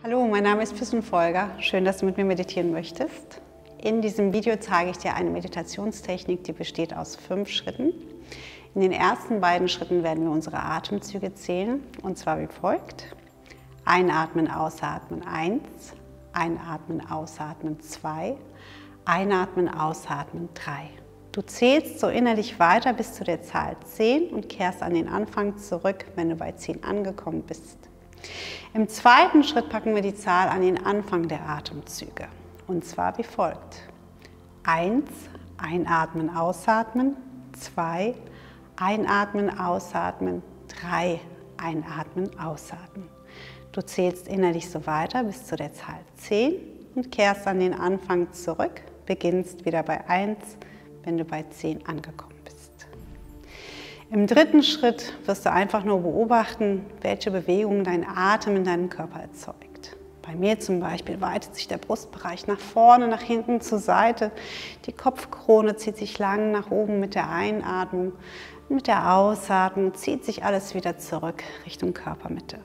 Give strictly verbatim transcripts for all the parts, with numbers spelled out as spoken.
Hallo, mein Name ist Füssen Folger. Schön, dass du mit mir meditieren möchtest. In diesem Video zeige ich dir eine Meditationstechnik, die besteht aus fünf Schritten. In den ersten beiden Schritten werden wir unsere Atemzüge zählen, und zwar wie folgt. Einatmen, ausatmen eins, einatmen, ausatmen zwei, einatmen, ausatmen drei. Du zählst so innerlich weiter bis zu der Zahl zehn und kehrst an den Anfang zurück, wenn du bei zehn angekommen bist. Im zweiten Schritt packen wir die Zahl an den Anfang der Atemzüge, und zwar wie folgt. eins, einatmen, ausatmen, zwei, einatmen, ausatmen, drei, einatmen, ausatmen. Du zählst innerlich so weiter bis zu der Zahl zehn und kehrst an den Anfang zurück, beginnst wieder bei eins, wenn du bei zehn angekommen bist. Im dritten Schritt wirst du einfach nur beobachten, welche Bewegungen dein Atem in deinem Körper erzeugt. Bei mir zum Beispiel weitet sich der Brustbereich nach vorne, nach hinten, zur Seite. Die Kopfkrone zieht sich lang nach oben mit der Einatmung. Mit der Ausatmung zieht sich alles wieder zurück Richtung Körpermitte.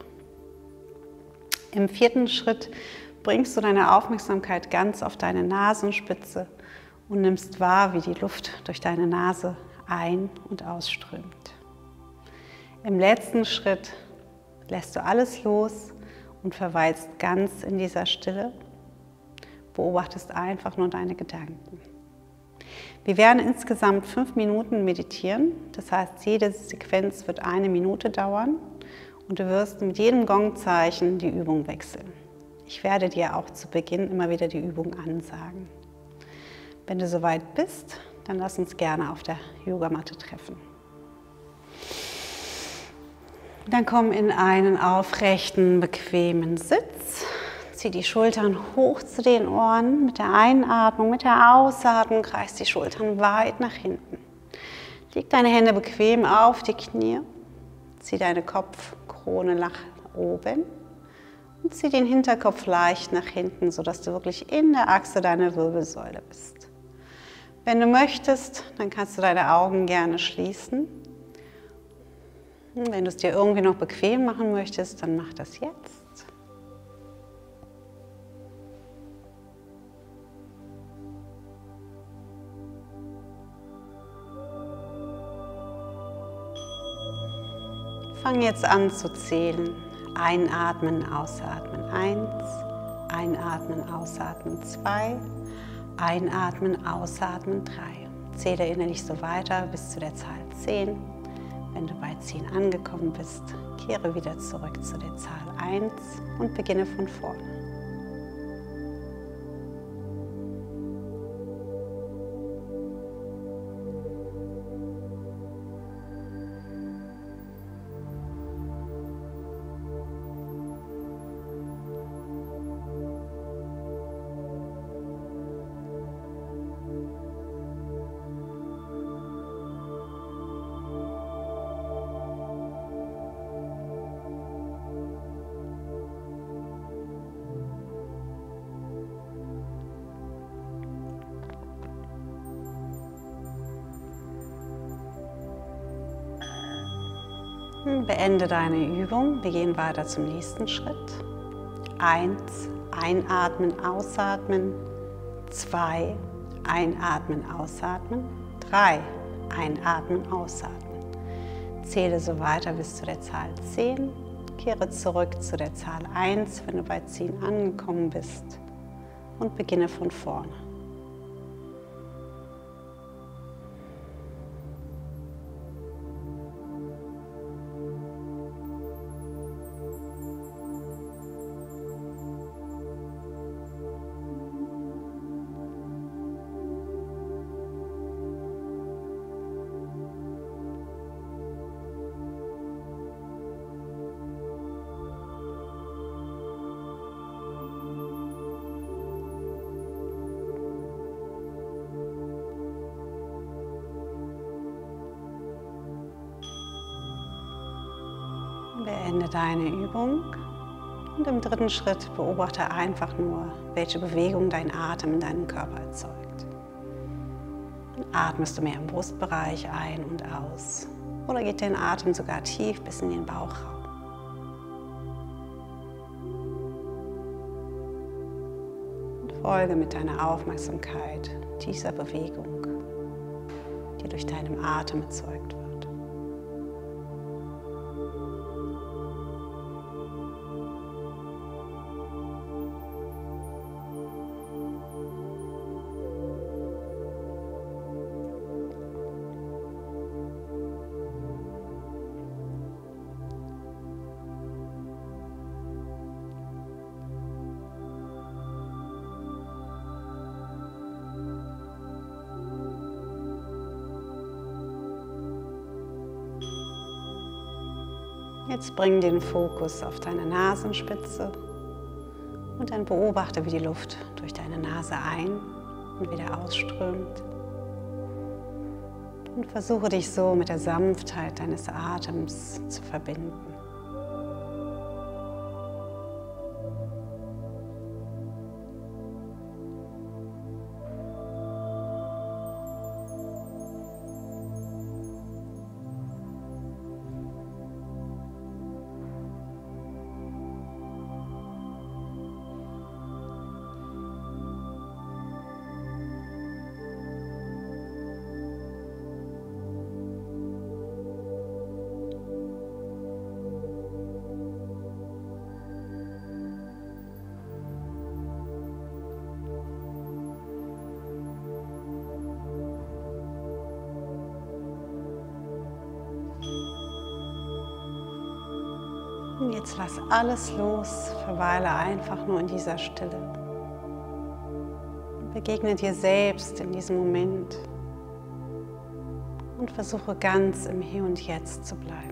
Im vierten Schritt bringst du deine Aufmerksamkeit ganz auf deine Nasenspitze und nimmst wahr, wie die Luft durch deine Nase ein- und ausströmt. Im letzten Schritt lässt du alles los und verweilst ganz in dieser Stille, beobachtest einfach nur deine Gedanken. Wir werden insgesamt fünf Minuten meditieren, das heißt, jede Sequenz wird eine Minute dauern und du wirst mit jedem Gongzeichen die Übung wechseln. Ich werde dir auch zu Beginn immer wieder die Übung ansagen. Wenn du soweit bist, dann lass uns gerne auf der Yogamatte treffen. Dann komm in einen aufrechten, bequemen Sitz. Zieh die Schultern hoch zu den Ohren. Mit der Einatmung, mit der Ausatmung kreist die Schultern weit nach hinten. Leg deine Hände bequem auf die Knie. Zieh deine Kopfkrone nach oben. Und zieh den Hinterkopf leicht nach hinten, sodass du wirklich in der Achse deiner Wirbelsäule bist. Wenn du möchtest, dann kannst du deine Augen gerne schließen. Und wenn du es dir irgendwie noch bequem machen möchtest, dann mach das jetzt. Fang jetzt an zu zählen. Einatmen, ausatmen eins, einatmen, ausatmen zwei, einatmen, ausatmen drei. Zähle innerlich so weiter bis zu der Zahl zehn. Wenn du bei zehn angekommen bist, kehre wieder zurück zu der Zahl eins und beginne von vorne. Beende deine Übung. Wir gehen weiter zum nächsten Schritt. eins, einatmen, ausatmen. zwei, einatmen, ausatmen. drei, einatmen, ausatmen. Zähle so weiter bis zu der Zahl zehn. Kehre zurück zu der Zahl eins, wenn du bei zehn angekommen bist. Und beginne von vorne. Beende deine Übung und im dritten Schritt beobachte einfach nur, welche Bewegung dein Atem in deinem Körper erzeugt. Atmest du mehr im Brustbereich ein und aus oder geht dein Atem sogar tief bis in den Bauchraum? Folge mit deiner Aufmerksamkeit dieser Bewegung, die durch deinen Atem erzeugt wird. Jetzt bring den Fokus auf deine Nasenspitze und dann beobachte, wie die Luft durch deine Nase ein- und wieder ausströmt. Und versuche dich so mit der Sanftheit deines Atems zu verbinden. Und jetzt lass alles los, verweile einfach nur in dieser Stille. Begegne dir selbst in diesem Moment und versuche ganz im Hier und Jetzt zu bleiben.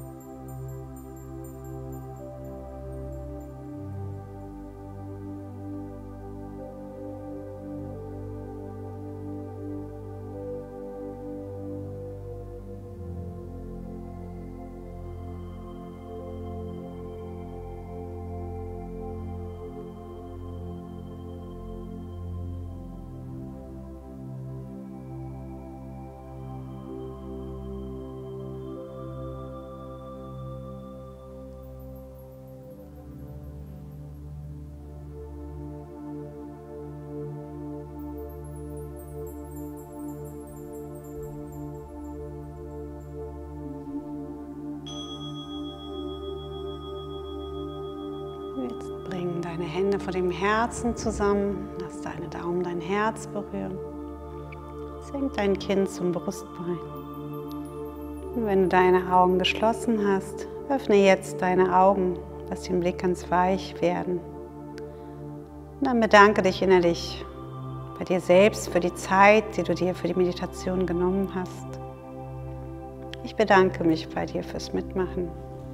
Jetzt bring deine Hände vor dem Herzen zusammen, lass deine Daumen dein Herz berühren. Senk dein Kinn zum Brustbein. Und wenn du deine Augen geschlossen hast, öffne jetzt deine Augen, lass den Blick ganz weich werden. Und dann bedanke dich innerlich bei dir selbst für die Zeit, die du dir für die Meditation genommen hast. Ich bedanke mich bei dir fürs Mitmachen.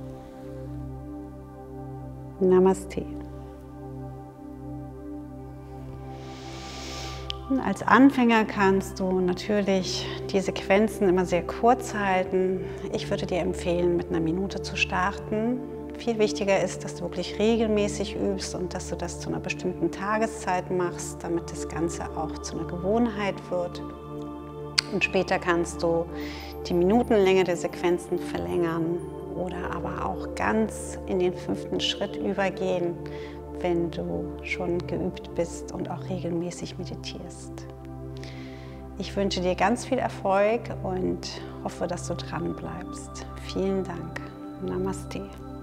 Namaste. Und als Anfänger kannst du natürlich die Sequenzen immer sehr kurz halten. Ich würde dir empfehlen, mit einer Minute zu starten. Viel wichtiger ist, dass du wirklich regelmäßig übst und dass du das zu einer bestimmten Tageszeit machst, damit das Ganze auch zu einer Gewohnheit wird. Und später kannst du die Minutenlänge der Sequenzen verlängern oder aber auch ganz in den fünften Schritt übergehen, wenn du schon geübt bist und auch regelmäßig meditierst. Ich wünsche dir ganz viel Erfolg und hoffe, dass du dran bleibst. Vielen Dank. Namaste.